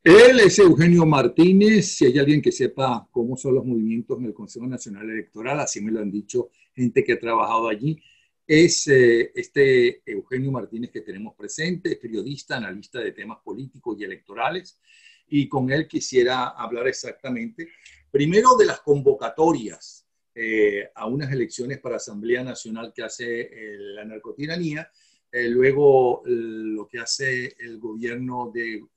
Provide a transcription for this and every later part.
Él es Eugenio Martínez. Si hay alguien que sepa cómo son los movimientos en el Consejo Nacional Electoral, así me lo han dicho gente que ha trabajado allí, es este Eugenio Martínez que tenemos presente, es periodista, analista de temas políticos y electorales, y con él quisiera hablar exactamente, primero de las convocatorias a unas elecciones para Asamblea Nacional que hace la narcotiranía, luego lo que hace el gobierno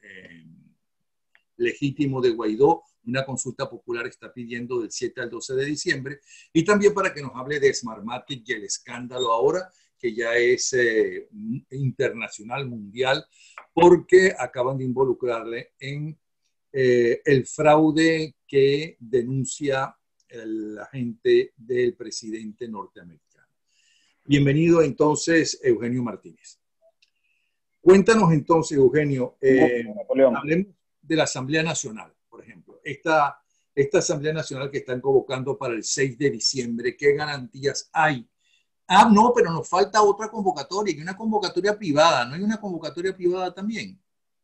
legítimo de Guaidó, una consulta popular está pidiendo del 7 al 12 de diciembre, y también para que nos hable de Smartmatic y el escándalo ahora, que ya es internacional, mundial, porque acaban de involucrarle en el fraude que denuncia el agente del presidente norteamericano. Bienvenido entonces, Eugenio Martínez. Cuéntanos entonces, Eugenio, hablemos de la Asamblea Nacional, por ejemplo. Esta Asamblea Nacional que están convocando para el 6 de diciembre, ¿qué garantías hay? Ah, no, pero nos falta otra convocatoria, y una convocatoria privada. ¿No hay una convocatoria privada también?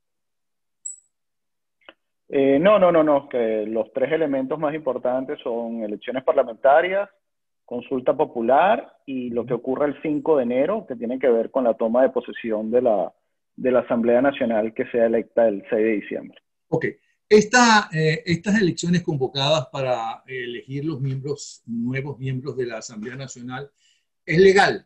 No, que los tres elementos más importantes son elecciones parlamentarias, consulta popular y lo que ocurre el 5 de enero, que tiene que ver con la toma de posesión de la Asamblea Nacional que sea electa el 6 de diciembre. Ok. Estas elecciones convocadas para elegir los nuevos miembros de la Asamblea Nacional, ¿es legal?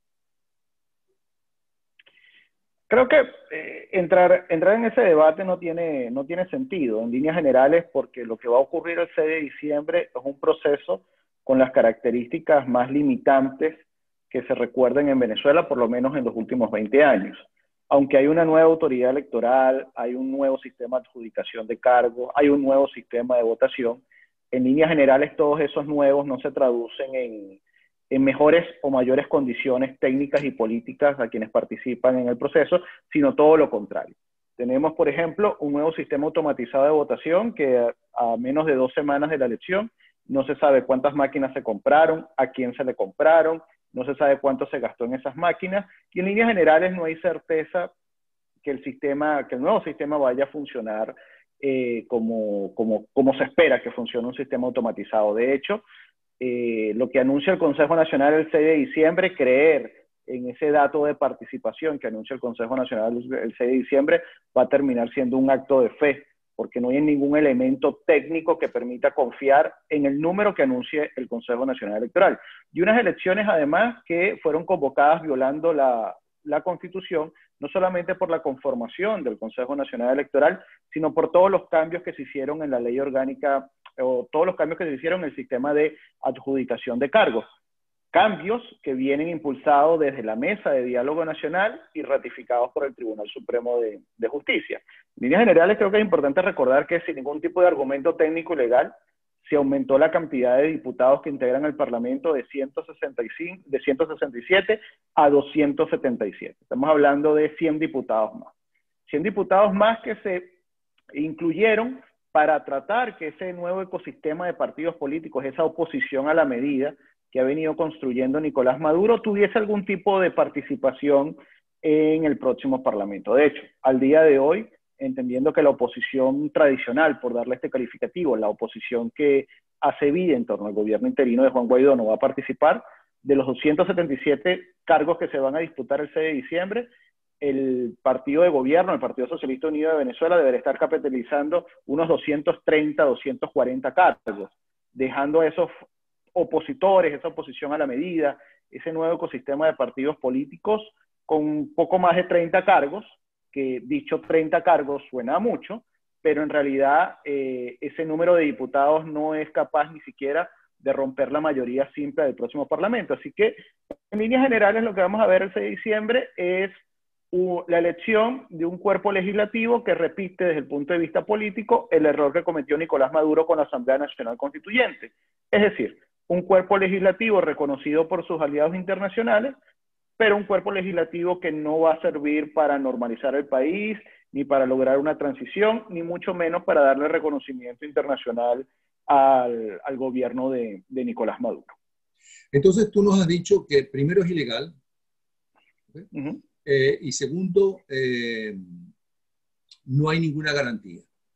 Creo que entrar en ese debate no tiene sentido en líneas generales, porque lo que va a ocurrir el 6 de diciembre es un proceso con las características más limitantes que se recuerden en Venezuela, por lo menos en los últimos 20 años. Aunque hay una nueva autoridad electoral, hay un nuevo sistema de adjudicación de cargos, hay un nuevo sistema de votación, en líneas generales todos esos nuevos no se traducen en mejores o mayores condiciones técnicas y políticas a quienes participan en el proceso, sino todo lo contrario. Tenemos, por ejemplo, un nuevo sistema automatizado de votación que a menos de 2 semanas de la elección no se sabe cuántas máquinas se compraron, a quién se le compraron, no se sabe cuánto se gastó en esas máquinas, y en líneas generales no hay certeza que el nuevo sistema vaya a funcionar como se espera que funcione un sistema automatizado. De hecho, lo que anuncia el Consejo Nacional el 6 de diciembre, creer en ese dato de participación que anuncia el Consejo Nacional el 6 de diciembre, va a terminar siendo un acto de fe, porque no hay ningún elemento técnico que permita confiar en el número que anuncie el Consejo Nacional Electoral. Y unas elecciones, además, que fueron convocadas violando la Constitución, no solamente por la conformación del Consejo Nacional Electoral, sino por todos los cambios que se hicieron en la ley orgánica o todos los cambios que se hicieron en el sistema de adjudicación de cargos. Cambios que vienen impulsados desde la Mesa de Diálogo Nacional y ratificados por el Tribunal Supremo de Justicia. En líneas generales, creo que es importante recordar que sin ningún tipo de argumento técnico legal, se aumentó la cantidad de diputados que integran el Parlamento de 167 a 277. Estamos hablando de 100 diputados más. 100 diputados más que se incluyeron para tratar que ese nuevo ecosistema de partidos políticos, esa oposición a la medida que ha venido construyendo Nicolás Maduro, tuviese algún tipo de participación en el próximo Parlamento. De hecho, al día de hoy, entendiendo que la oposición tradicional, por darle este calificativo, la oposición que hace vida en torno al gobierno interino de Juan Guaidó no va a participar, de los 277 cargos que se van a disputar el 6 de diciembre, el partido de gobierno, el Partido Socialista Unido de Venezuela, deberá estar capitalizando unos 230, 240 cargos, dejando a esos opositores, esa oposición a la medida, ese nuevo ecosistema de partidos políticos con poco más de 30 cargos, que dicho 30 cargos suena mucho, pero en realidad ese número de diputados no es capaz ni siquiera de romper la mayoría simple del próximo Parlamento. Así que, en líneas generales, lo que vamos a ver el 6 de diciembre es la elección de un cuerpo legislativo que repite desde el punto de vista político el error que cometió Nicolás Maduro con la Asamblea Nacional Constituyente. Es decir, un cuerpo legislativo reconocido por sus aliados internacionales, pero un cuerpo legislativo que no va a servir para normalizar el país, ni para lograr una transición, ni mucho menos para darle reconocimiento internacional al gobierno de Nicolás Maduro. Entonces tú nos has dicho que primero es ilegal, ¿okay? Y segundo, no hay ninguna garantía.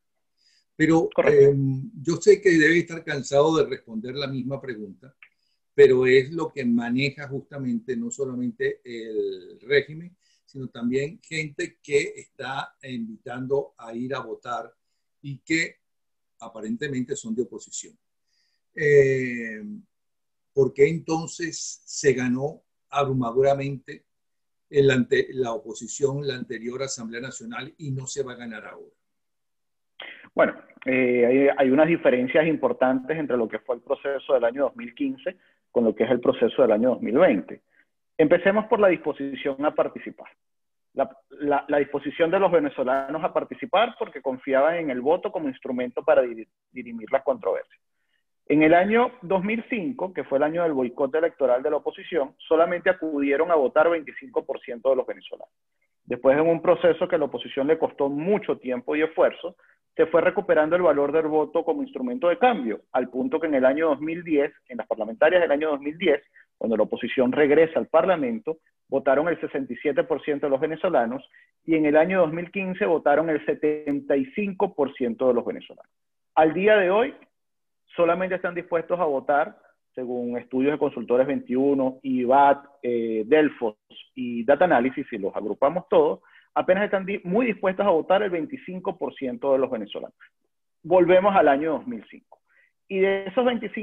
Pero Correcto. yo sé que debe estar cansado de responder la misma pregunta, pero es lo que maneja justamente no solamente el régimen, sino también gente que está invitando a ir a votar y que aparentemente son de oposición. Eh, ¿Por qué entonces se ganó abrumadoramente la oposición, la anterior Asamblea Nacional, y no se va a ganar ahora? Bueno, hay unas diferencias importantes entre lo que fue el proceso del año 2015 con lo que es el proceso del año 2020. Empecemos por la disposición a participar. La disposición de los venezolanos a participar porque confiaban en el voto como instrumento para dirimir las controversias. En el año 2005, que fue el año del boicot electoral de la oposición, solamente acudieron a votar 25% de los venezolanos. Después, en un proceso que a la oposición le costó mucho tiempo y esfuerzo, se fue recuperando el valor del voto como instrumento de cambio, al punto que en el año 2010, en las parlamentarias del año 2010, cuando la oposición regresa al Parlamento, votaron el 67% de los venezolanos y en el año 2015 votaron el 75% de los venezolanos. Al día de hoy, solamente están dispuestos a votar, según estudios de Consultores 21, IBAT, Delfos y Data Analysis, si los agrupamos todos, apenas están muy dispuestos a votar el 25% de los venezolanos. Volvemos al año 2005. Y de ese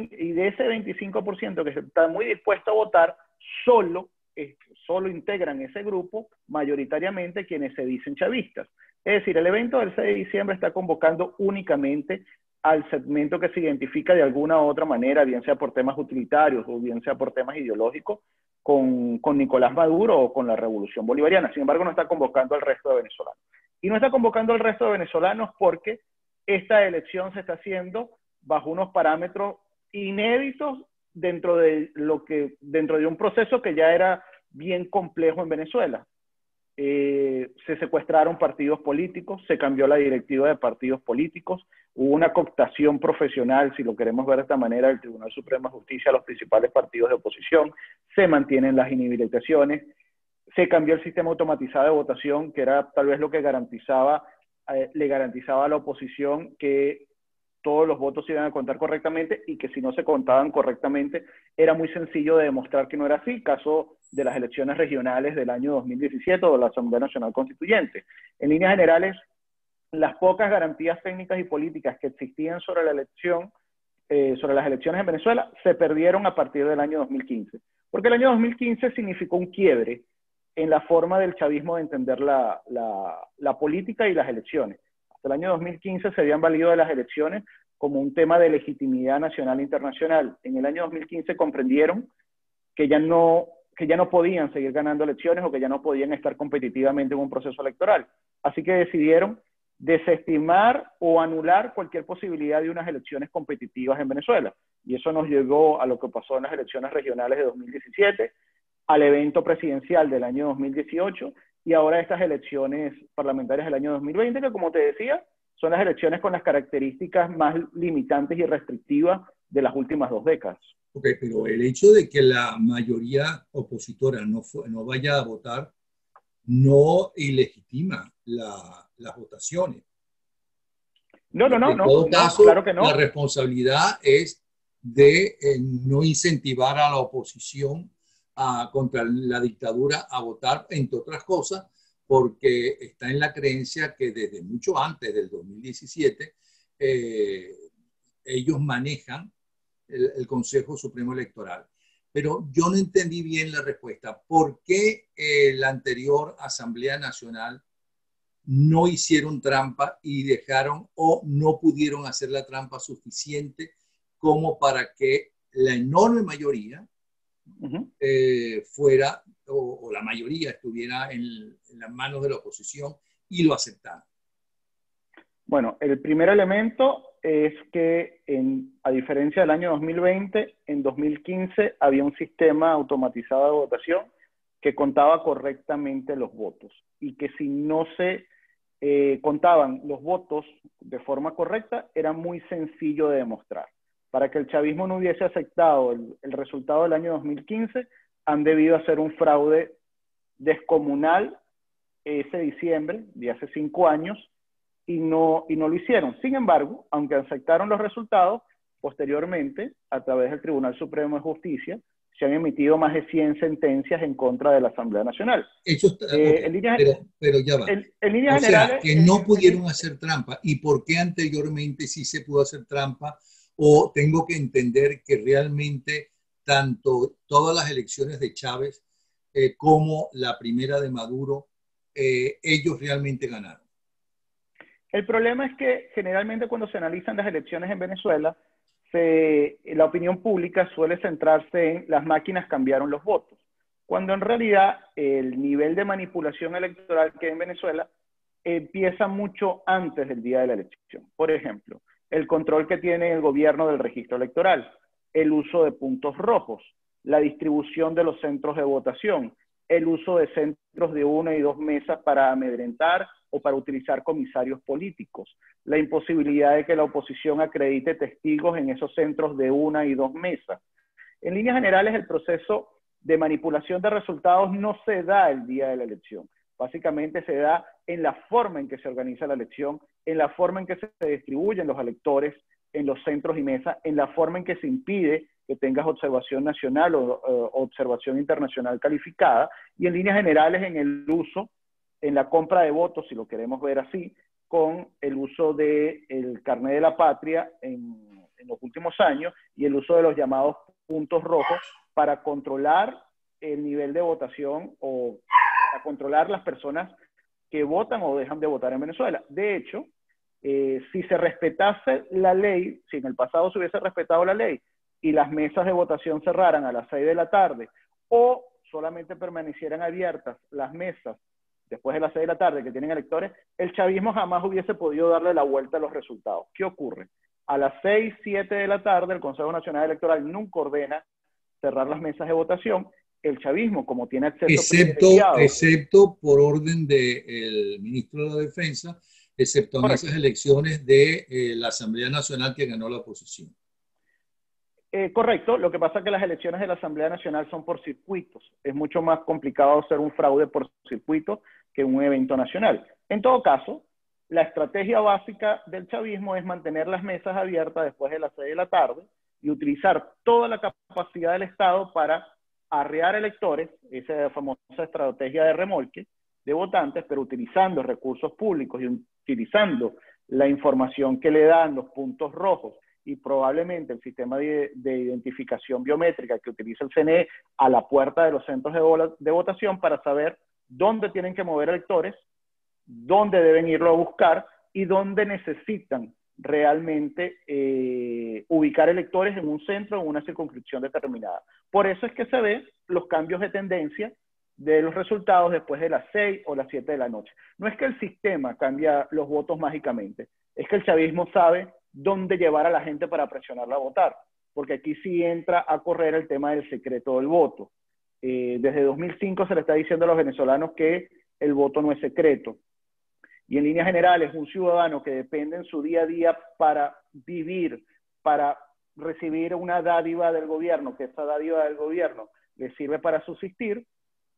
25% que está muy dispuesto a votar, solo integran ese grupo mayoritariamente quienes se dicen chavistas. Es decir, el evento del 6 de diciembre está convocando únicamente al segmento que se identifica de alguna u otra manera, bien sea por temas utilitarios o bien sea por temas ideológicos, con Nicolás Maduro o con la Revolución Bolivariana. Sin embargo, no está convocando al resto de venezolanos. Y no está convocando al resto de venezolanos porque esta elección se está haciendo bajo unos parámetros inéditos dentro de un proceso que ya era bien complejo en Venezuela. Se secuestraron partidos políticos, se cambió la directiva de partidos políticos, hubo una cooptación profesional, si lo queremos ver de esta manera, del Tribunal Supremo de Justicia a los principales partidos de oposición, se mantienen las inhabilitaciones, se cambió el sistema automatizado de votación, que era tal vez lo que le garantizaba a la oposición que todos los votos se iban a contar correctamente y que si no se contaban correctamente era muy sencillo de demostrar que no era así, caso de las elecciones regionales del año 2017 o de la Asamblea Nacional Constituyente. En líneas generales, las pocas garantías técnicas y políticas que existían sobre la elección, sobre las elecciones en Venezuela, se perdieron a partir del año 2015. Porque el año 2015 significó un quiebre en la forma del chavismo de entender la política y las elecciones. Hasta el año 2015 se habían valido de las elecciones como un tema de legitimidad nacional e internacional. En el año 2015 comprendieron que ya no podían seguir ganando elecciones o que ya no podían estar competitivamente en un proceso electoral. Así que decidieron desestimar o anular cualquier posibilidad de unas elecciones competitivas en Venezuela. Y eso nos llevó a lo que pasó en las elecciones regionales de 2017, al evento presidencial del año 2018 y ahora estas elecciones parlamentarias del año 2020, que como te decía, son las elecciones con las características más limitantes y restrictivas de las últimas 2 décadas. Ok, pero el hecho de que la mayoría opositora no vaya a votar no ilegitima las votaciones. No, En todo caso, claro que no. la responsabilidad es de no incentivar a la oposición contra la dictadura a votar, entre otras cosas, porque está en la creencia que desde mucho antes del 2017 ellos manejan el Consejo Supremo Electoral. Pero yo no entendí bien la respuesta. ¿Por qué la anterior Asamblea Nacional no hicieron trampa y dejaron o no pudieron hacer la trampa suficiente como para que la enorme mayoría fuera o la mayoría estuviera en las manos de la oposición y lo aceptaran? Bueno, el primer elemento es que a diferencia del año 2020, en 2015 había un sistema automatizado de votación que contaba correctamente los votos y que si no se contaban los votos de forma correcta, era muy sencillo de demostrar. Para que el chavismo no hubiese aceptado el resultado del año 2015, han debido hacer un fraude descomunal ese diciembre de hace 5 años, y no lo hicieron. Sin embargo, aunque aceptaron los resultados, posteriormente, a través del Tribunal Supremo de Justicia, se han emitido más de 100 sentencias en contra de la Asamblea Nacional. Eso está, okay, pero ya va. En líneas o sea, generales, que no pudieron hacer trampa. ¿Y por qué anteriormente sí se pudo hacer trampa? ¿O tengo que entender que realmente tanto todas las elecciones de Chávez como la primera de Maduro, ellos realmente ganaron? El problema es que generalmente cuando se analizan las elecciones en Venezuela, la opinión pública suele centrarse en las máquinas cambiaron los votos, cuando en realidad el nivel de manipulación electoral que hay en Venezuela empieza mucho antes del día de la elección. Por ejemplo, el control que tiene el gobierno del registro electoral, el uso de puntos rojos, la distribución de los centros de votación, el uso de centros de 1 y 2 mesas para amedrentar o para utilizar comisarios políticos, la imposibilidad de que la oposición acredite testigos en esos centros de 1 y 2 mesas. En líneas generales, el proceso de manipulación de resultados no se da el día de la elección. Básicamente se da en la forma en que se organiza la elección, en la forma en que se distribuyen los electores en los centros y mesas, en la forma en que se impide que tengas observación nacional o observación internacional calificada, y en líneas generales en el uso, en la compra de votos, si lo queremos ver así, con el uso del carnet de la patria en los últimos años y el uso de los llamados puntos rojos para controlar el nivel de votación o para controlar las personas que votan o dejan de votar en Venezuela. De hecho, si se respetase la ley, si en el pasado se hubiese respetado la ley y las mesas de votación cerraran a las 6 de la tarde o solamente permanecieran abiertas las mesas después de las 6 de la tarde que tienen electores, el chavismo jamás hubiese podido darle la vuelta a los resultados. ¿Qué ocurre? A las 6, 7 de la tarde el Consejo Nacional Electoral nunca ordena cerrar las mesas de votación. El chavismo, como tiene acceso privilegiado, excepto por orden del ministro de la Defensa, excepto en esas elecciones de la Asamblea Nacional que ganó la oposición. Correcto, lo que pasa es que las elecciones de la Asamblea Nacional son por circuitos. Es mucho más complicado hacer un fraude por circuito que un evento nacional. En todo caso, la estrategia básica del chavismo es mantener las mesas abiertas después de las 6 de la tarde y utilizar toda la capacidad del Estado para arrear electores, esa famosa estrategia de remolque de votantes, pero utilizando recursos públicos y utilizando la información que le dan los puntos rojos y probablemente el sistema de identificación biométrica que utiliza el CNE a la puerta de los centros de votación para saber dónde tienen que mover electores, dónde deben irlo a buscar y dónde necesitan realmente ubicar electores en un centro o en una circunscripción determinada. Por eso es que se ven los cambios de tendencia de los resultados después de las 6 o las 7 de la noche. No es que el sistema cambia los votos mágicamente, es que el chavismo sabe dónde llevar a la gente para presionarla a votar, porque aquí sí entra a correr el tema del secreto del voto. Desde 2005 se le está diciendo a los venezolanos que el voto no es secreto. Y en líneas generales, un ciudadano que depende en su día a día para vivir, para recibir una dádiva del gobierno, que esa dádiva del gobierno le sirve para subsistir,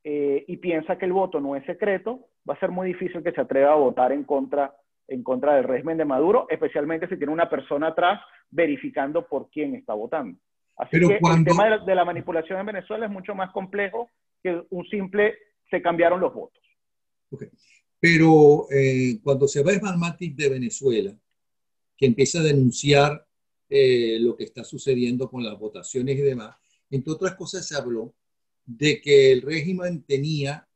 y piensa que el voto no es secreto, va a ser muy difícil que se atreva a votar en contra del régimen de Maduro, especialmente si tiene una persona atrás verificando por quién está votando. Así pero que el tema de la manipulación en Venezuela es mucho más complejo que un simple se cambiaron los votos. Okay. Pero cuando se va Smartmatic de Venezuela, que empieza a denunciar lo que está sucediendo con las votaciones y demás, entre otras cosas se habló de que el régimen tenía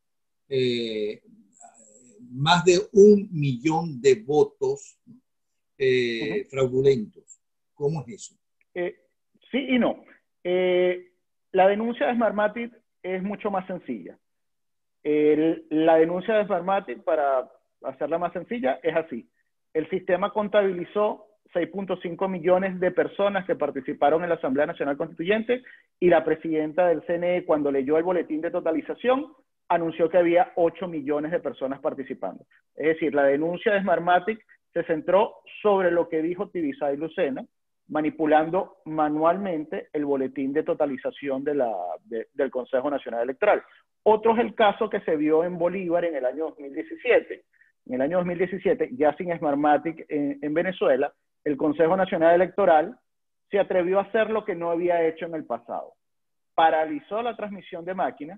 más de 1 millón de votos fraudulentos. ¿Cómo es eso? Sí y no. La denuncia de Smartmatic es mucho más sencilla. La denuncia de Smartmatic, para hacerla más sencilla, es así. El sistema contabilizó 6.5 millones de personas que participaron en la Asamblea Nacional Constituyente y la presidenta del CNE, cuando leyó el boletín de totalización, anunció que había 8 millones de personas participando. Es decir, la denuncia de Smartmatic se centró sobre lo que dijo Tibisay Lucena, manipulando manualmente el boletín de totalización del Consejo Nacional Electoral. Otro es el caso que se vio en Bolívar en el año 2017. En el año 2017, ya sin Smartmatic en Venezuela, el Consejo Nacional Electoral se atrevió a hacer lo que no había hecho en el pasado. Paralizó la transmisión de máquinas,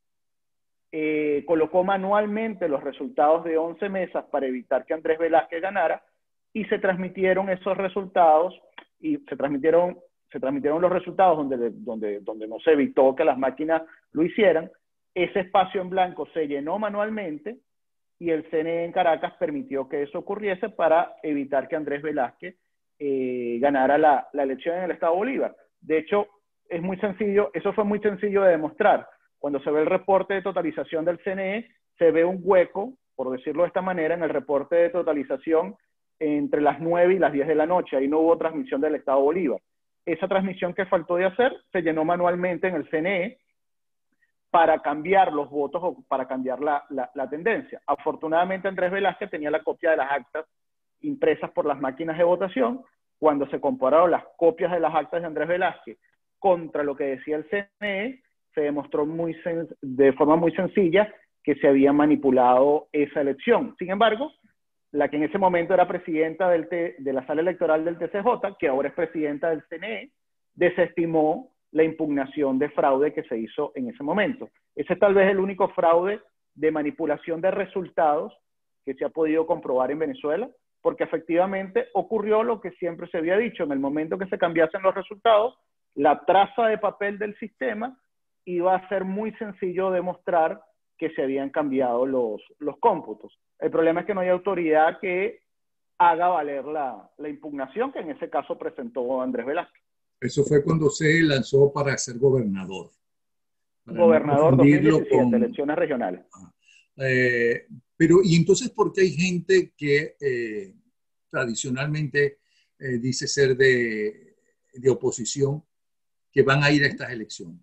colocó manualmente los resultados de 11 mesas para evitar que Andrés Velázquez ganara, y se transmitieron esos resultados, y se transmitieron los resultados donde no se evitó que las máquinas lo hicieran. Ese espacio en blanco se llenó manualmente, y el CNE en Caracas permitió que eso ocurriese para evitar que Andrés Velázquez ganara la elección en el Estado Bolívar. De hecho, es muy sencillo, eso fue muy sencillo de demostrar. Cuando se ve el reporte de totalización del CNE, se ve un hueco, por decirlo de esta manera, en el reporte de totalización entre las 9 y las 10 de la noche. Ahí no hubo transmisión del Estado Bolívar. Esa transmisión que faltó de hacer se llenó manualmente en el CNE para cambiar los votos o para cambiar la tendencia. Afortunadamente, Andrés Velázquez tenía la copia de las actas impresas por las máquinas de votación. Cuando se compararon las copias de las actas de Andrés Velázquez contra lo que decía el CNE, se demostró de forma muy sencilla que se había manipulado esa elección. Sin embargo, la que en ese momento era presidenta de la sala electoral del TCJ, que ahora es presidenta del CNE, desestimó la impugnación de fraude que se hizo en ese momento. Ese es tal vez el único fraude de manipulación de resultados que se ha podido comprobar en Venezuela, porque efectivamente ocurrió lo que siempre se había dicho: en el momento que se cambiasen los resultados, la traza de papel del sistema iba a ser muy sencillo demostrar que se habían cambiado los cómputos. El problema es que no hay autoridad que haga valer la impugnación que en ese caso presentó Andrés Velázquez. Eso fue cuando se lanzó para ser gobernador. Para Gobernador no 2017, elecciones regionales. Pero, ¿y entonces por qué hay gente que tradicionalmente dice ser de oposición, que van a ir a estas elecciones?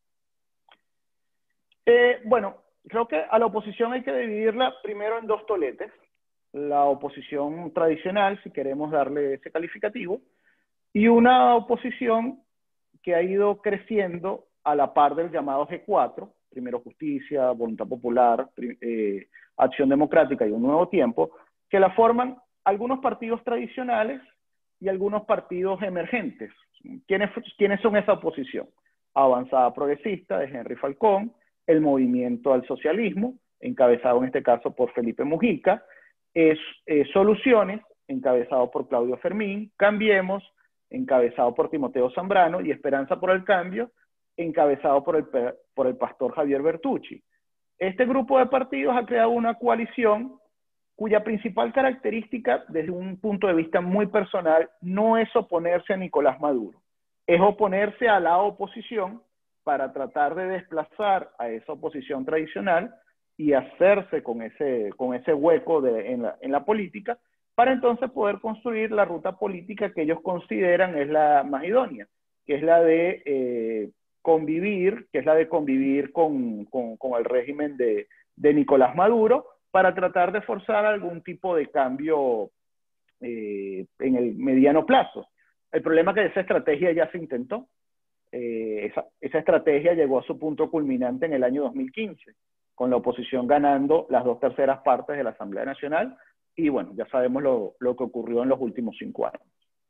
Bueno, creo que a la oposición hay que dividirla primero en dos toletes. La oposición tradicional, si queremos darle ese calificativo, y una oposición que ha ido creciendo a la par del llamado G4, Primero Justicia, Voluntad Popular, Acción Democrática y Un Nuevo Tiempo, que la forman algunos partidos tradicionales y algunos partidos emergentes. ¿Quiénes son esa oposición? Avanzada Progresista, de Henry Falcón; el Movimiento al Socialismo, encabezado en este caso por Felipe Mujica; Soluciones, encabezado por Claudio Fermín; Cambiemos, encabezado por Timoteo Zambrano; y Esperanza por el Cambio, encabezado por el pastor Javier Bertucci. Este grupo de partidos ha creado una coalición cuya principal característica, desde un punto de vista muy personal, no es oponerse a Nicolás Maduro, es oponerse a la oposición para tratar de desplazar a esa oposición tradicional y hacerse con ese hueco en la política, para entonces poder construir la ruta política que ellos consideran es la más idónea, que es la de convivir con el régimen de Nicolás Maduro, para tratar de forzar algún tipo de cambio en el mediano plazo. El problema es que esa estrategia ya se intentó. Esa estrategia llegó a su punto culminante en el año 2015, con la oposición ganando las 2/3 partes de la Asamblea Nacional, y bueno, ya sabemos lo que ocurrió en los últimos 5 años.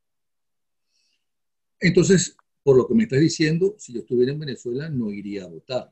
Entonces, por lo que me estás diciendo, si yo estuviera en Venezuela, no iría a votar.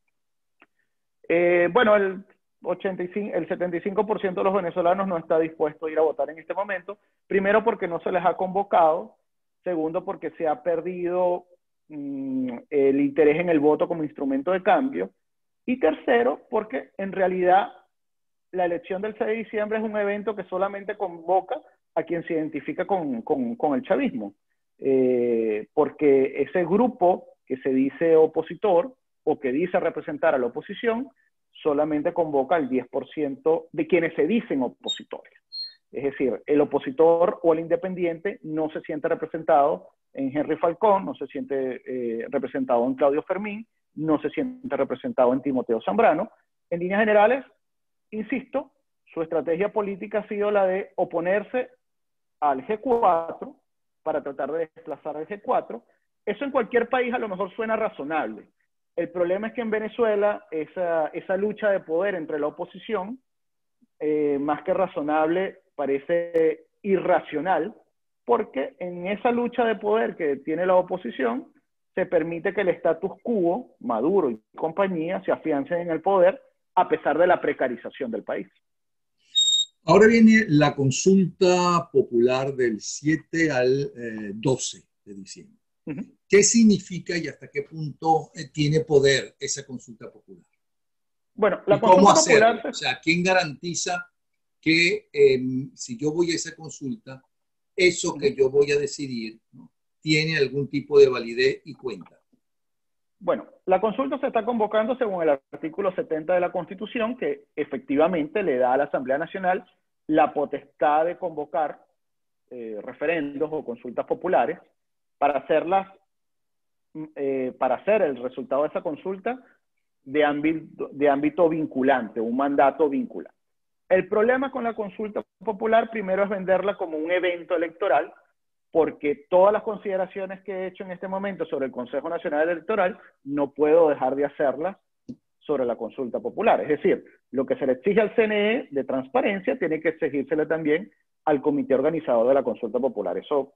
Bueno, el 75% de los venezolanos no está dispuesto a ir a votar en este momento. Primero, porque no se les ha convocado. Segundo, porque se ha perdido el interés en el voto como instrumento de cambio. Y tercero, porque en realidad la elección del 6 de diciembre es un evento que solamente convoca a quien se identifica con el chavismo. Porque ese grupo que se dice opositor o que dice representar a la oposición solamente convoca al 10% de quienes se dicen opositores. Es decir, el opositor o el independiente no se siente representado en Henry Falcón, no se siente representado en Claudio Fermín, no se siente representado en Timoteo Zambrano. En líneas generales, insisto, su estrategia política ha sido la de oponerse al G4 para tratar de desplazar al G4. Eso en cualquier país a lo mejor suena razonable. El problema es que en Venezuela esa lucha de poder entre la oposición más que razonable, parece irracional, porque en esa lucha de poder que tiene la oposición, se permite que el status quo, Maduro y compañía, se afiancen en el poder a pesar de la precarización del país. Ahora viene la consulta popular del 7 al 12 de diciembre. ¿Qué significa y hasta qué punto tiene poder esa consulta popular? Bueno, la ¿Y cómo consulta hacerlo? popular... O sea, ¿quién garantiza que si yo voy a esa consulta, eso que yo voy a decidir, ¿no?, tiene algún tipo de validez y cuenta? Bueno, la consulta se está convocando según el artículo 70 de la Constitución, que efectivamente le da a la Asamblea Nacional la potestad de convocar referendos o consultas populares para hacerlas, para hacer el resultado de esa consulta de ámbito vinculante, un mandato vinculante. El problema con la consulta popular, primero, es venderla como un evento electoral, porque todas las consideraciones que he hecho en este momento sobre el Consejo Nacional Electoral no puedo dejar de hacerlas sobre la consulta popular. Es decir, lo que se le exige al CNE de transparencia tiene que exigírsele también al comité organizador de la consulta popular. Eso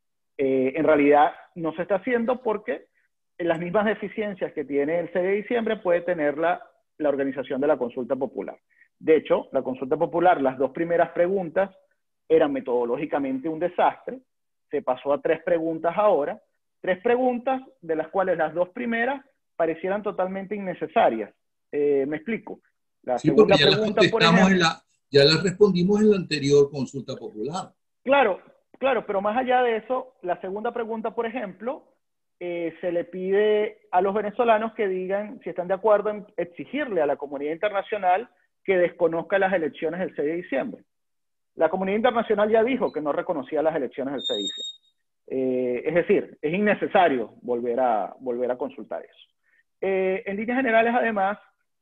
en realidad no se está haciendo porque las mismas deficiencias que tiene el 6 de diciembre puede tener la organización de la consulta popular. De hecho, la consulta popular, las dos primeras preguntas eran metodológicamente un desastre. Se pasó a 3 preguntas ahora. 3 preguntas de las cuales las 2 primeras parecieran totalmente innecesarias. Me explico. La Sí, porque segunda ya las pregunta, por contestamos ejemplo... ya las respondimos en la anterior consulta popular. Claro, claro, pero más allá de eso, la segunda pregunta, por ejemplo, se le pide a los venezolanos que digan si están de acuerdo en exigirle a la comunidad internacional que desconozca las elecciones del 6 de diciembre. La comunidad internacional ya dijo que no reconocía las elecciones del 6 de diciembre. Es decir, es innecesario volver a consultar eso. En líneas generales, además,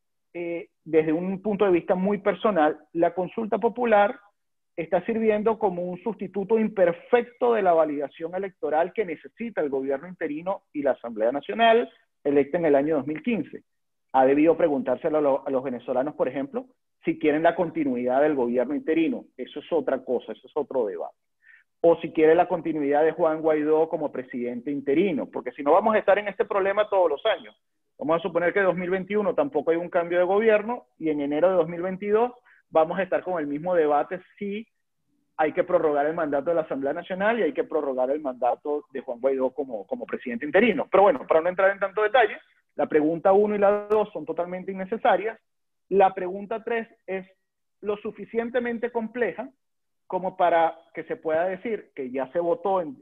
desde un punto de vista muy personal, la consulta popular está sirviendo como un sustituto imperfecto de la validación electoral que necesita el gobierno interino y la Asamblea Nacional, electa en el año 2015. Ha debido preguntárselo a los venezolanos, por ejemplo, si quieren la continuidad del gobierno interino. Eso es otra cosa, eso es otro debate. O si quiere la continuidad de Juan Guaidó como presidente interino, porque si no vamos a estar en este problema todos los años. Vamos a suponer que en 2021 tampoco hay un cambio de gobierno y en enero de 2022 vamos a estar con el mismo debate si hay que prorrogar el mandato de la Asamblea Nacional y hay que prorrogar el mandato de Juan Guaidó como presidente interino. Pero bueno, para no entrar en tanto detalle, la pregunta 1 y la 2 son totalmente innecesarias. La pregunta 3 es lo suficientemente compleja como para que se pueda decir que ya se votó en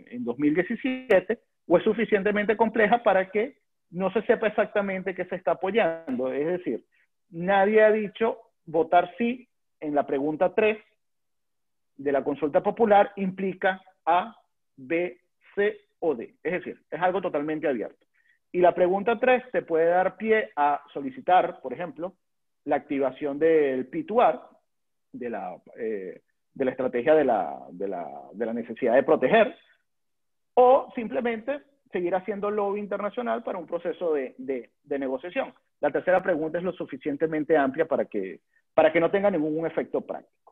2017, o es suficientemente compleja para que no se sepa exactamente qué se está apoyando. Es decir, nadie ha dicho votar sí en la pregunta 3 de la consulta popular implica A, B, C o D. Es decir, es algo totalmente abierto. Y la pregunta 3 te puede dar pie a solicitar, por ejemplo, la activación del P2R, de la estrategia de la necesidad de proteger, o simplemente seguir haciendo lobby internacional para un proceso de negociación. La tercera pregunta es lo suficientemente amplia para que no tenga ningún efecto práctico.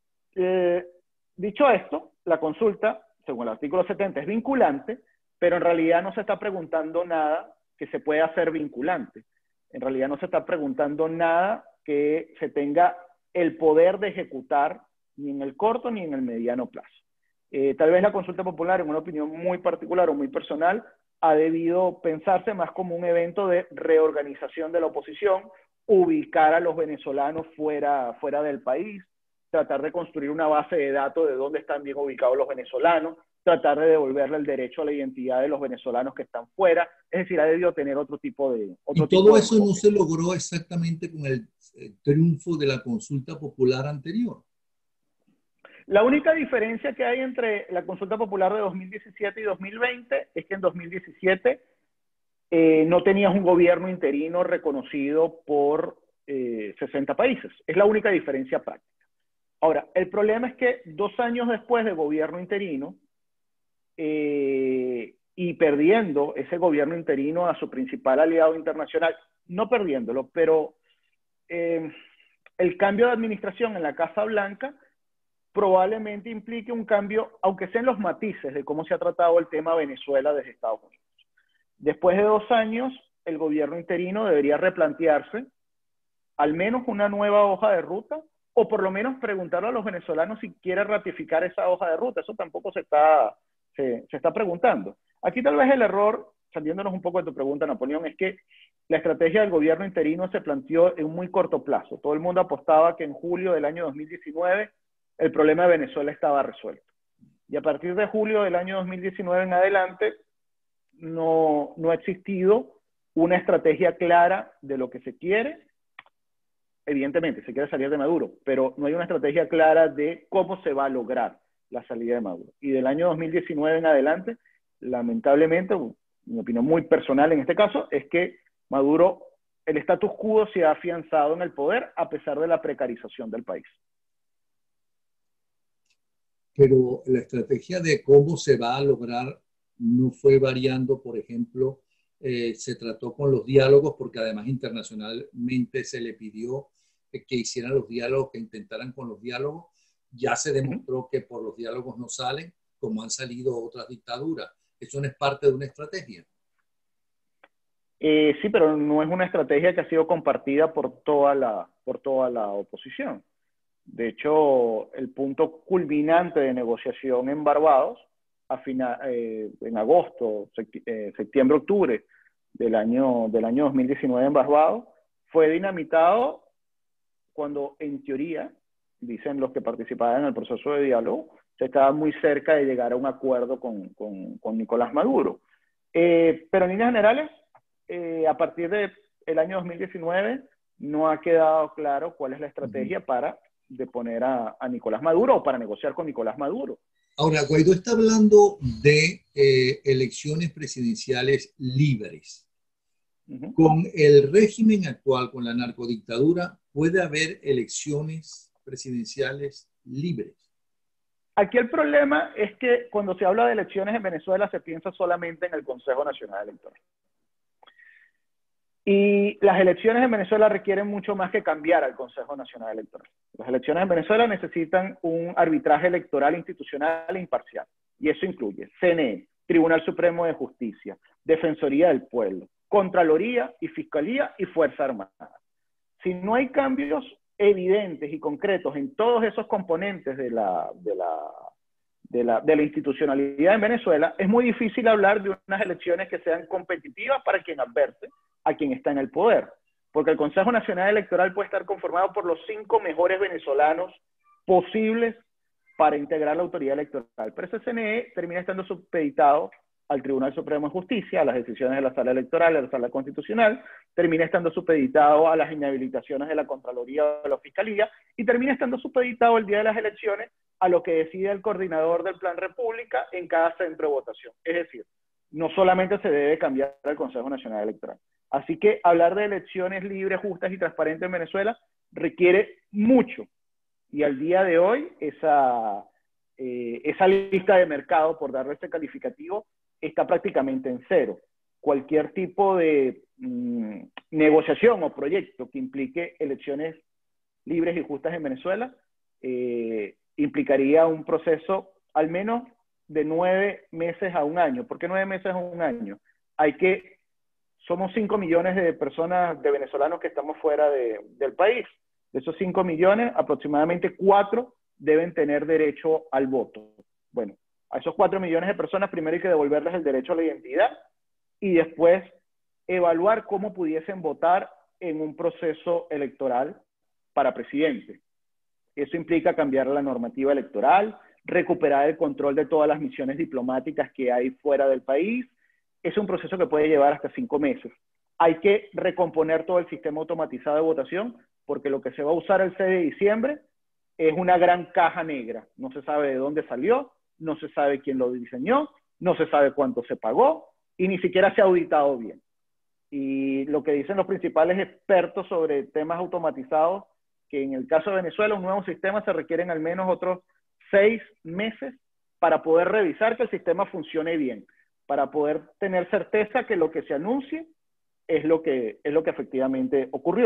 Dicho esto, la consulta, según el artículo 70, es vinculante, pero en realidad no se está preguntando nada que se pueda hacer vinculante. En realidad no se está preguntando nada que se tenga el poder de ejecutar ni en el corto ni en el mediano plazo. Tal vez la consulta popular, en una opinión muy particular o muy personal, ha debido pensarse más como un evento de reorganización de la oposición, ubicar a los venezolanos fuera del país, tratar de construir una base de datos de dónde están bien ubicados los venezolanos, tratar de devolverle el derecho a la identidad de los venezolanos que están fuera. Es decir, ha debido tener otro tipo de... Y todo eso no se logró exactamente con el triunfo de la consulta popular anterior. La única diferencia que hay entre la consulta popular de 2017 y 2020 es que en 2017 no tenías un gobierno interino reconocido por 60 países. Es la única diferencia práctica. Ahora, el problema es que 2 años después del gobierno interino y perdiendo ese gobierno interino a su principal aliado internacional, no perdiéndolo, pero el cambio de administración en la Casa Blanca probablemente implique un cambio, aunque sea en los matices de cómo se ha tratado el tema Venezuela desde Estados Unidos. Después de 2 años, el gobierno interino debería replantearse al menos una nueva hoja de ruta, o por lo menos preguntarle a los venezolanos si quiere ratificar esa hoja de ruta. Eso tampoco se está preguntando. Aquí tal vez el error, saliéndonos un poco de tu pregunta, Napoleón, es que la estrategia del gobierno interino se planteó en muy corto plazo. Todo el mundo apostaba que en julio del año 2019 el problema de Venezuela estaba resuelto. Y a partir de julio del año 2019 en adelante no ha existido una estrategia clara de lo que se quiere. Evidentemente, se quiere salir de Maduro, pero no hay una estrategia clara de cómo se va a lograr la salida de Maduro. Y del año 2019 en adelante, lamentablemente, mi opinión muy personal en este caso, es que Maduro, el status quo se ha afianzado en el poder a pesar de la precarización del país. Pero la estrategia de cómo se va a lograr no fue variando, por ejemplo, se trató con los diálogos, porque además internacionalmente se le pidió que hicieran los diálogos, que intentaran con los diálogos. Ya se demostró que por los diálogos no salen, como han salido otras dictaduras. Eso no es parte de una estrategia. Sí, pero no es una estrategia que ha sido compartida por toda la oposición. De hecho, el punto culminante de negociación en Barbados, en agosto, septiembre, octubre del año 2019 en Barbados, fue dinamitado cuando, en teoría, dicen los que participaban en el proceso de diálogo, se estaba muy cerca de llegar a un acuerdo con Nicolás Maduro. Pero en líneas generales, a partir del año 2019, no ha quedado claro cuál es la estrategia para deponer a Nicolás Maduro o para negociar con Nicolás Maduro. Ahora, Guaidó está hablando de elecciones presidenciales libres. Con el régimen actual, con la narcodictadura, ¿puede haber elecciones presidenciales libres? Aquí el problema es que cuando se habla de elecciones en Venezuela se piensa solamente en el Consejo Nacional Electoral. Y las elecciones en Venezuela requieren mucho más que cambiar al Consejo Nacional Electoral. Las elecciones en Venezuela necesitan un arbitraje electoral institucional e imparcial. Y eso incluye CNE, Tribunal Supremo de Justicia, Defensoría del Pueblo, Contraloría y Fiscalía y Fuerza Armada. Si no hay cambios evidentes y concretos en todos esos componentes de la institucionalidad en Venezuela, es muy difícil hablar de unas elecciones que sean competitivas para quien advierte a quien está en el poder. Porque el Consejo Nacional Electoral puede estar conformado por los 5 mejores venezolanos posibles para integrar la autoridad electoral. Pero ese CNE termina estando supeditado al Tribunal Supremo de Justicia, a las decisiones de la Sala Electoral, de la Sala Constitucional, termina estando supeditado a las inhabilitaciones de la Contraloría o de la Fiscalía, y termina estando supeditado el día de las elecciones a lo que decide el coordinador del Plan República en cada centro de votación. Es decir, no solamente se debe cambiar el Consejo Nacional Electoral. Así que hablar de elecciones libres, justas y transparentes en Venezuela requiere mucho. Y al día de hoy, esa lista de mercado, por darle este calificativo, está prácticamente en cero. Cualquier tipo de negociación o proyecto que implique elecciones libres y justas en Venezuela implicaría un proceso al menos de 9 meses a 1 año. ¿Por qué 9 meses a 1 año? Somos 5 millones de personas, de venezolanos que estamos fuera del país. De esos 5 millones, aproximadamente 4 deben tener derecho al voto. Bueno, a esos 4 millones de personas primero hay que devolverles el derecho a la identidad y después evaluar cómo pudiesen votar en un proceso electoral para presidente. Eso implica cambiar la normativa electoral, recuperar el control de todas las misiones diplomáticas que hay fuera del país. Es un proceso que puede llevar hasta 5 meses. Hay que recomponer todo el sistema automatizado de votación, porque lo que se va a usar el 6 de diciembre es una gran caja negra. No se sabe de dónde salió, no se sabe quién lo diseñó, no se sabe cuánto se pagó, y ni siquiera se ha auditado bien. Y lo que dicen los principales expertos sobre temas automatizados, que en el caso de Venezuela, un nuevo sistema se requieren al menos otros 6 meses para poder revisar que el sistema funcione bien, para poder tener certeza que lo que se anuncie es lo que efectivamente ocurrió.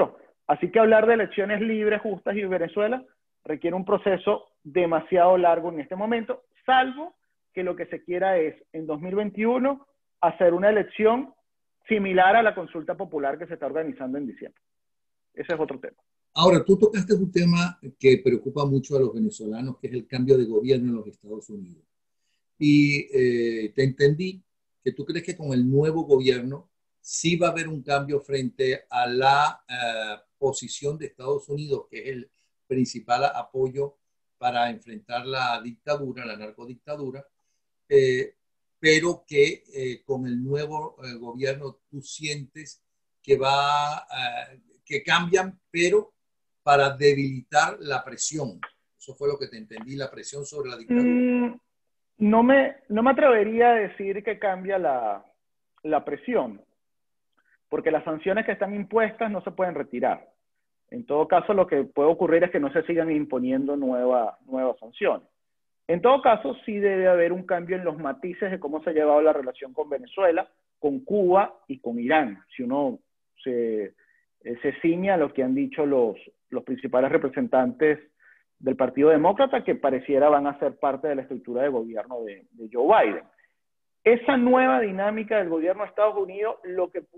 Así que hablar de elecciones libres, justas y Venezuela requiere un proceso demasiado largo en este momento, salvo que lo que se quiera es, en 2021, hacer una elección similar a la consulta popular que se está organizando en diciembre. Ese es otro tema. Ahora, tú tocaste un tema que preocupa mucho a los venezolanos, que es el cambio de gobierno en los Estados Unidos. Y te entendí que tú crees que con el nuevo gobierno sí va a haber un cambio frente a la posición de Estados Unidos, que es el principal apoyo para enfrentar la dictadura, la narcodictadura, eh, pero que con el nuevo gobierno tú sientes que que cambian, pero para debilitar la presión. Eso fue lo que te entendí, la presión sobre la dictadura. No me atrevería a decir que cambia la presión, porque las sanciones que están impuestas no se pueden retirar. En todo caso, lo que puede ocurrir es que no se sigan imponiendo nuevas sanciones. En todo caso, sí debe haber un cambio en los matices de cómo se ha llevado la relación con Venezuela, con Cuba y con Irán. Si uno se ciña a lo que han dicho los principales representantes del Partido Demócrata, que pareciera van a ser parte de la estructura de gobierno de Joe Biden. Esa nueva dinámica del gobierno de Estados Unidos, lo que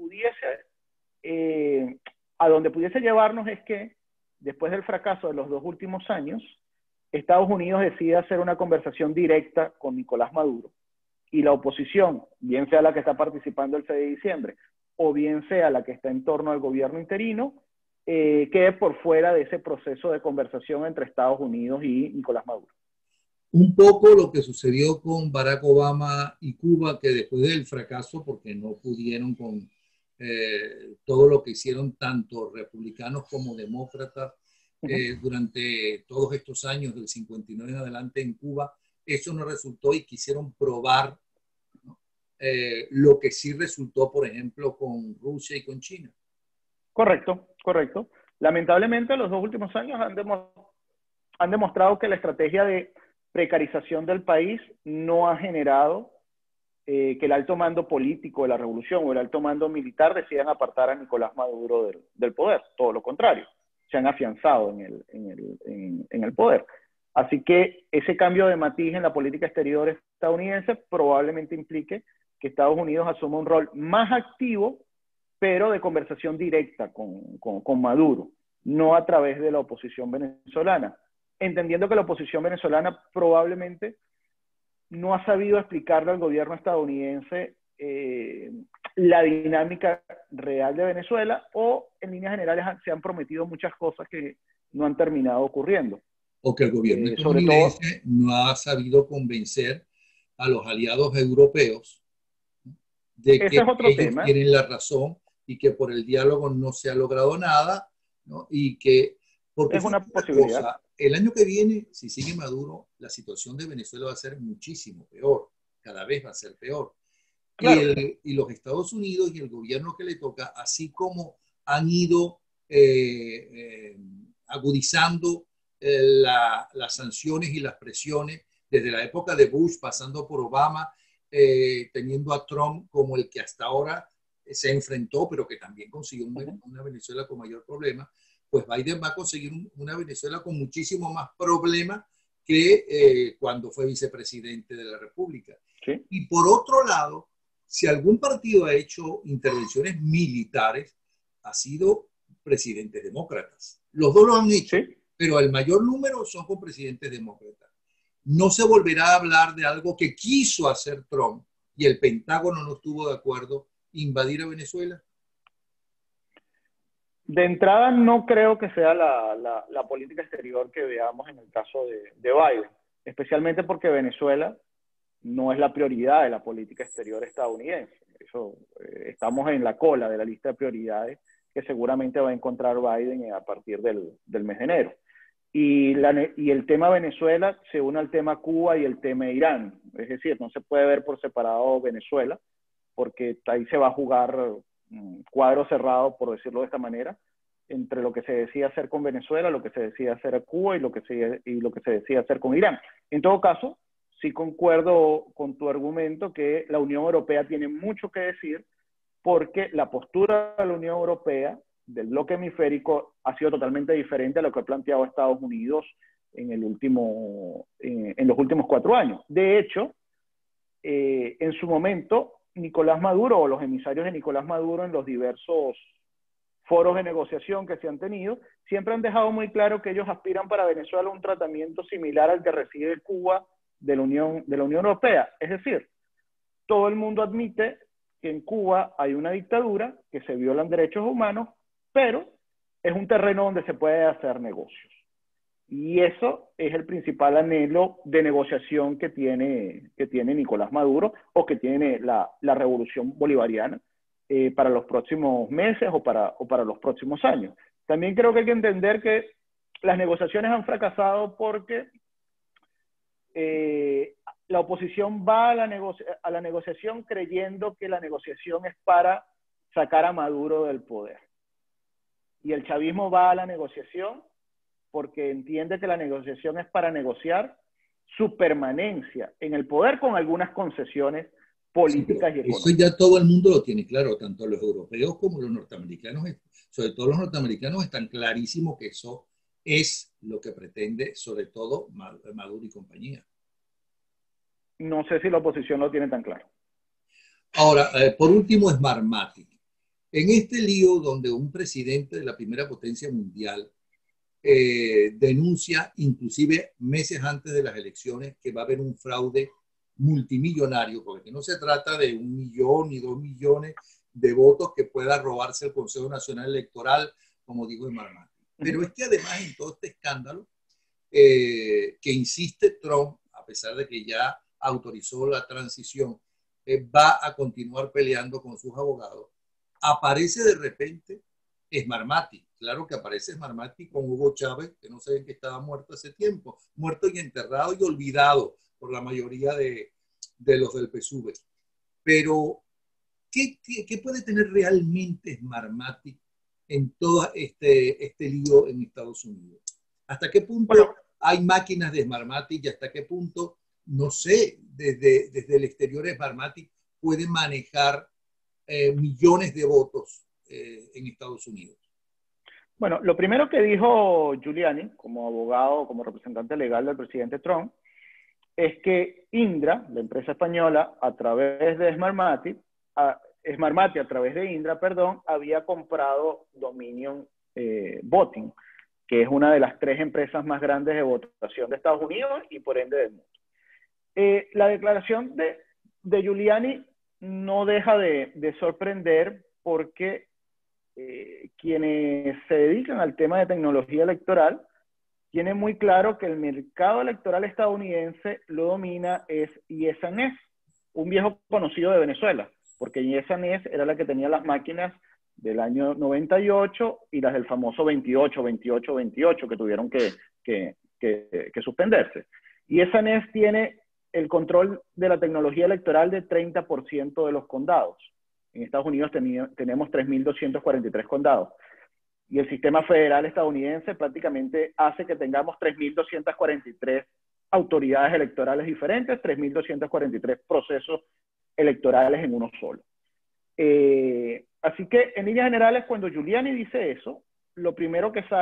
a donde pudiese llevarnos es que, después del fracaso de los 2 últimos años, Estados Unidos decide hacer una conversación directa con Nicolás Maduro, y la oposición, bien sea la que está participando el 6 de diciembre, o bien sea la que está en torno al gobierno interino, quede por fuera de ese proceso de conversación entre Estados Unidos y Nicolás Maduro. Un poco lo que sucedió con Barack Obama y Cuba, que después del fracaso, porque no pudieron con todo lo que hicieron tanto republicanos como demócratas durante todos estos años, del 59 en adelante en Cuba, eso no resultó y quisieron probar, ¿no? Lo que sí resultó, por ejemplo, con Rusia y con China. Correcto, correcto. Lamentablemente, los 2 últimos años han demostrado que la estrategia de precarización del país no ha generado que el alto mando político de la revolución o el alto mando militar decidan apartar a Nicolás Maduro del poder. Todo lo contrario, se han afianzado en el poder. Así que ese cambio de matiz en la política exterior estadounidense probablemente implique que Estados Unidos asuma un rol más activo, pero de conversación directa con Maduro, no a través de la oposición venezolana, entendiendo que la oposición venezolana probablemente no ha sabido explicarle al gobierno estadounidense la dinámica real de Venezuela, o en líneas generales se han prometido muchas cosas que no han terminado ocurriendo. O que el gobierno estadounidense no ha sabido convencer a los aliados europeos de que ellos tienen la razón y que por el diálogo no se ha logrado nada, ¿no? Y que, porque es una posibilidad. Cosa, el año que viene, si sigue Maduro, la situación de Venezuela va a ser muchísimo peor, cada vez va a ser peor. Claro. Y los Estados Unidos y el gobierno que le toca, así como han ido agudizando las sanciones y las presiones desde la época de Bush, pasando por Obama, teniendo a Trump como el que hasta ahora se enfrentó, pero que también consiguió una Venezuela con mayor problema, pues Biden va a conseguir una Venezuela con muchísimo más problemas que cuando fue vicepresidente de la República. ¿Sí? Y por otro lado, si algún partido ha hecho intervenciones militares, ha sido presidentes demócratas. Los dos lo han hecho, ¿sí? Pero el mayor número son con presidentes demócratas. No se volverá a hablar de algo que quiso hacer Trump y el Pentágono no estuvo de acuerdo, invadir a Venezuela. De entrada, no creo que sea la política exterior que veamos en el caso de Biden, especialmente porque Venezuela no es la prioridad de la política exterior estadounidense. Eso, estamos en la cola de la lista de prioridades que seguramente va a encontrar Biden a partir del mes de enero. Y el tema Venezuela se une al tema Cuba y el tema Irán. Es decir, no se puede ver por separado Venezuela, porque ahí se va a jugar cuadro cerrado, por decirlo de esta manera, entre lo que se decía hacer con Venezuela, lo que se decía hacer a Cuba y lo que se decía hacer con Irán. En todo caso, sí concuerdo con tu argumento que la Unión Europea tiene mucho que decir, porque la postura de la Unión Europea del bloque hemisférico ha sido totalmente diferente a lo que ha planteado Estados Unidos en los últimos 4 años. De hecho, en su momento, Nicolás Maduro o los emisarios de Nicolás Maduro en los diversos foros de negociación que se han tenido, siempre han dejado muy claro que ellos aspiran para Venezuela a un tratamiento similar al que recibe Cuba de la Unión Europea. Es decir, todo el mundo admite que en Cuba hay una dictadura, que se violan derechos humanos, pero es un terreno donde se puede hacer negocios. Y eso es el principal anhelo de negociación que tiene Nicolás Maduro o que tiene la revolución bolivariana para los próximos meses o para los próximos años. También creo que hay que entender que las negociaciones han fracasado porque la oposición va a la negociación creyendo que la negociación es para sacar a Maduro del poder. Y el chavismo va a la negociación porque entiende que la negociación es para negociar su permanencia en el poder con algunas concesiones políticas y económicas. Eso ya todo el mundo lo tiene claro, tanto los europeos como los norteamericanos. Sobre todo los norteamericanos están clarísimos que eso es lo que pretende, sobre todo Maduro y compañía. No sé si la oposición lo tiene tan claro. Ahora, por último, Smartmatic. En este lío donde un presidente de la primera potencia mundial denuncia, inclusive meses antes de las elecciones, que va a haber un fraude multimillonario, porque no se trata de 1 millón ni 2 millones de votos que pueda robarse el Consejo Nacional Electoral, como dijo Smartmatic. Pero es que además en todo este escándalo que insiste Trump, a pesar de que ya autorizó la transición, va a continuar peleando con sus abogados, aparece de repente Smartmatic. Claro que aparece Smartmatic con Hugo Chávez, que no saben que estaba muerto hace tiempo, muerto y enterrado y olvidado por la mayoría de los del PSUV. Pero, ¿qué puede tener realmente Smartmatic en todo este lío en Estados Unidos? ¿Hasta qué punto hay máquinas de Smartmatic y hasta qué punto, no sé, desde el exterior Smartmatic puede manejar millones de votos en Estados Unidos? Bueno, lo primero que dijo Giuliani, como abogado, como representante legal del presidente Trump, es que Indra, la empresa española, a través de Smartmatic, a través de Indra, perdón, había comprado Dominion Voting, que es una de las 3 empresas más grandes de votación de Estados Unidos y por ende del mundo. La declaración de Giuliani no deja de sorprender porque quienes se dedican al tema de tecnología electoral tienen muy claro que el mercado electoral estadounidense lo domina es IESANES, un viejo conocido de Venezuela, porque IESANES era la que tenía las máquinas del año 98 y las del famoso 28 que tuvieron que suspenderse. IESANES tiene el control de la tecnología electoral de 30% de los condados. En Estados Unidos tenemos 3.243 condados. Y el sistema federal estadounidense prácticamente hace que tengamos 3.243 autoridades electorales diferentes, 3.243 procesos electorales en uno solo. Así que, en líneas generales, cuando Giuliani dice eso, lo primero que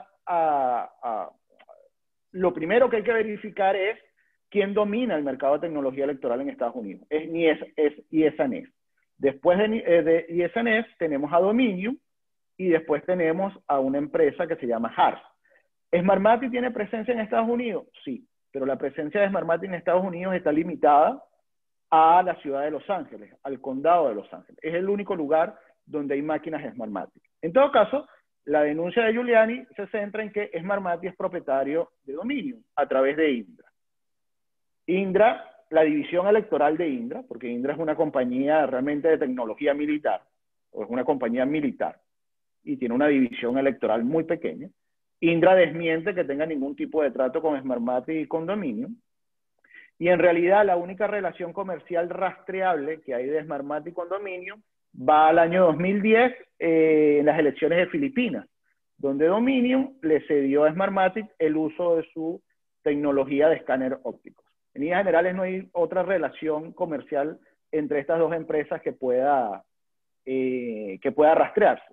lo primero que hay que verificar es quién domina el mercado de tecnología electoral en Estados Unidos. Es IESANES. Después de IESANES tenemos a Dominion y después tenemos a una empresa que se llama Harz. ¿Smartmatic tiene presencia en Estados Unidos? Sí, pero la presencia de Smartmatic en Estados Unidos está limitada a la ciudad de Los Ángeles, al condado de Los Ángeles. Es el único lugar donde hay máquinas Smartmatic. En todo caso, la denuncia de Giuliani se centra en que Smartmatic es propietario de Dominion a través de Indra. Indra, la división electoral de Indra, porque Indra es una compañía realmente de tecnología militar, o es una compañía militar, y tiene una división electoral muy pequeña. Indra desmiente que tenga ningún tipo de trato con Smartmatic y con Dominion, y en realidad la única relación comercial rastreable que hay de Smartmatic con Dominion va al año 2010 en las elecciones de Filipinas, donde Dominion le cedió a Smartmatic el uso de su tecnología de escáner ópticos. En líneas generales no hay otra relación comercial entre estas dos empresas que pueda rastrearse.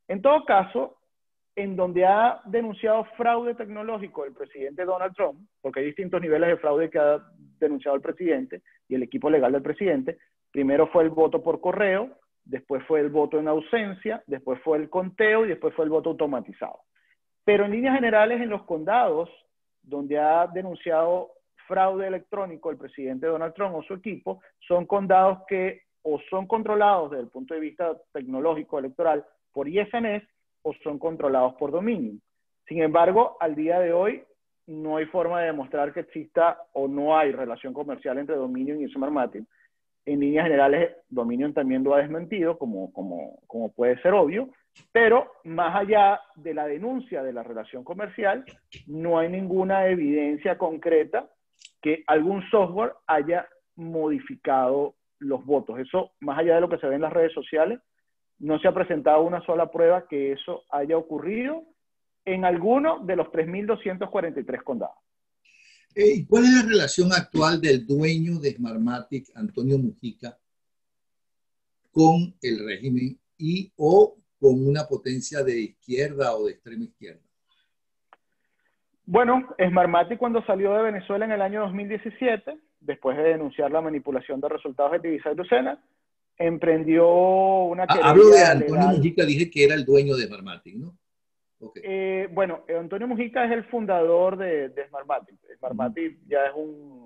En todo caso, en donde ha denunciado fraude tecnológico el presidente Donald Trump, porque hay distintos niveles de fraude que ha denunciado el presidente y el equipo legal del presidente, primero fue el voto por correo, después fue el voto en ausencia, después fue el conteo y después fue el voto automatizado. Pero en líneas generales, en los condados donde ha denunciado fraude electrónico el presidente Donald Trump o su equipo, son condados que o son controlados desde el punto de vista tecnológico electoral por ISNS o son controlados por Dominion. Sin embargo, al día de hoy no hay forma de demostrar que exista o no hay relación comercial entre Dominion y Smartmatic. En líneas generales, Dominion también lo ha desmentido, como puede ser obvio, pero más allá de la denuncia de la relación comercial, no hay ninguna evidencia concreta que algún software haya modificado los votos. Eso, más allá de lo que se ve en las redes sociales, no se ha presentado una sola prueba que eso haya ocurrido en alguno de los 3.243 condados. ¿Y cuál es la relación actual del dueño de Smartmatic, Antonio Mujica, con el régimen y o con una potencia de izquierda o de extrema izquierda? Bueno, Smartmatic cuando salió de Venezuela en el año 2017, después de denunciar la manipulación de resultados de Divisa y Lucena, emprendió una querella hablo de Antonio legal. Mujica, dije que era el dueño de Smartmatic, ¿no? Okay. Bueno, Antonio Mujica es el fundador de Smartmatic. Smartmatic ya es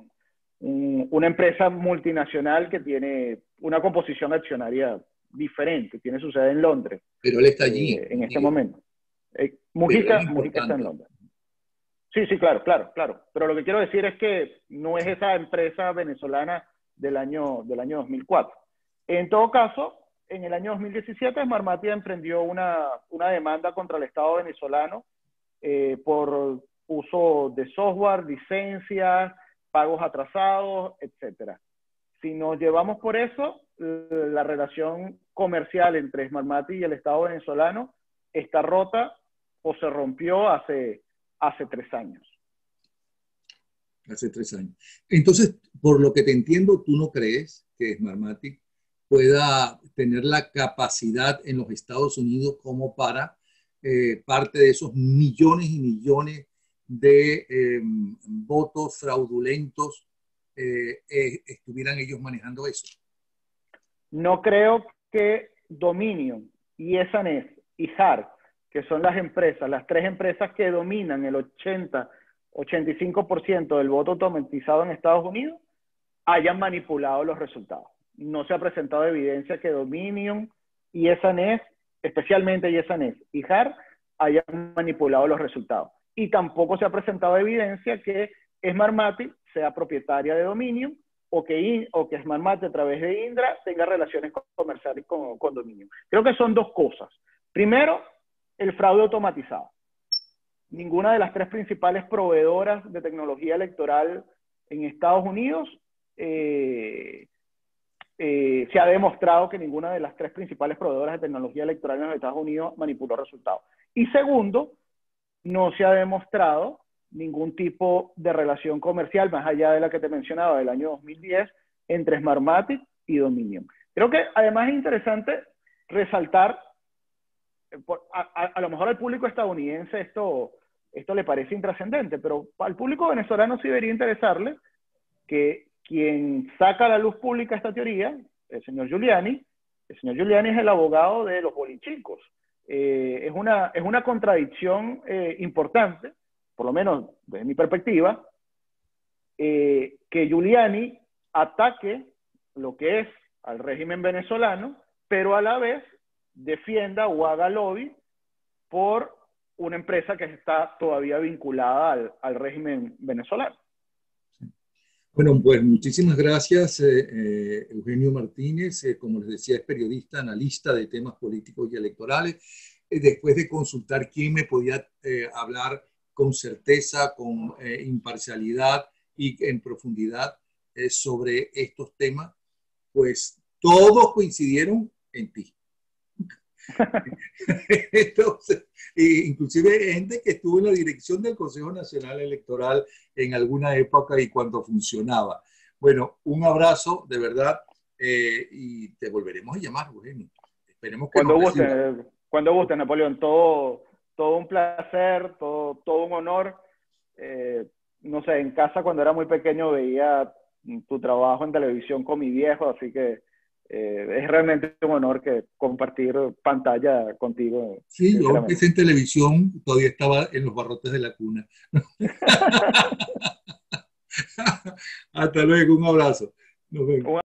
una empresa multinacional que tiene una composición accionaria diferente, tiene su sede en Londres. Pero él está allí. En este momento. Mujica está en Londres. Sí, claro. Pero lo que quiero decir es que no es esa empresa venezolana del año 2004. En todo caso, en el año 2017, Smartmatic emprendió una demanda contra el Estado venezolano por uso de software, licencias, pagos atrasados, etc. Si nos llevamos por eso, la relación comercial entre Smartmatic y el Estado venezolano está rota o se rompió hace 3 años. Hace 3 años. Entonces, por lo que te entiendo, ¿tú no crees que Smartmatic pueda tener la capacidad en los Estados Unidos como para parte de esos millones y millones de votos fraudulentos estuvieran ellos manejando eso? No creo que Dominion, ISNS y HAR, que son las tres empresas que dominan el 85% del voto automatizado en Estados Unidos, hayan manipulado los resultados. No se ha presentado evidencia que Dominion, ISNS, especialmente ISNS y HAR, hayan manipulado los resultados. Y tampoco se ha presentado evidencia que Smartmatic sea propietaria de Dominion o que Smartmatic a través de Indra tenga relaciones comerciales con Dominion. Creo que son dos cosas. Primero, el fraude automatizado. Ninguna de las 3 principales proveedoras de tecnología electoral en Estados Unidos se ha demostrado que ninguna de las 3 principales proveedoras de tecnología electoral en los Estados Unidos manipuló resultados. Y segundo, no se ha demostrado ningún tipo de relación comercial, más allá de la que te mencionaba del año 2010, entre Smartmatic y Dominion. Creo que además es interesante resaltar, a lo mejor al público estadounidense esto le parece intrascendente, pero al público venezolano sí debería interesarle que quien saca a la luz pública esta teoría, el señor Giuliani es el abogado de los bolichicos. Es una contradicción importante, por lo menos desde mi perspectiva, que Giuliani ataque lo que es al régimen venezolano, pero a la vez defienda o haga lobby por una empresa que está todavía vinculada al régimen venezolano. Bueno, pues muchísimas gracias, Eugenio Martínez. Como les decía, es periodista, analista de temas políticos y electorales. Después de consultar quién me podía hablar con certeza, con imparcialidad y en profundidad sobre estos temas, pues todos coincidieron en ti. Entonces, inclusive gente que estuvo en la dirección del Consejo Nacional Electoral en alguna época y cuando funcionaba. Bueno, un abrazo de verdad y te volveremos a llamar, Eugenio. Esperemos que Cuando guste, Napoleón, todo un placer, todo un honor. No sé, en casa cuando era muy pequeño veía tu trabajo en televisión con mi viejo, así que es realmente un honor que compartir pantalla contigo, Sí, yo empecé sinceramente. en televisión, todavía estaba en los barrotes de la cuna. Hasta luego, un abrazo. Nos vemos.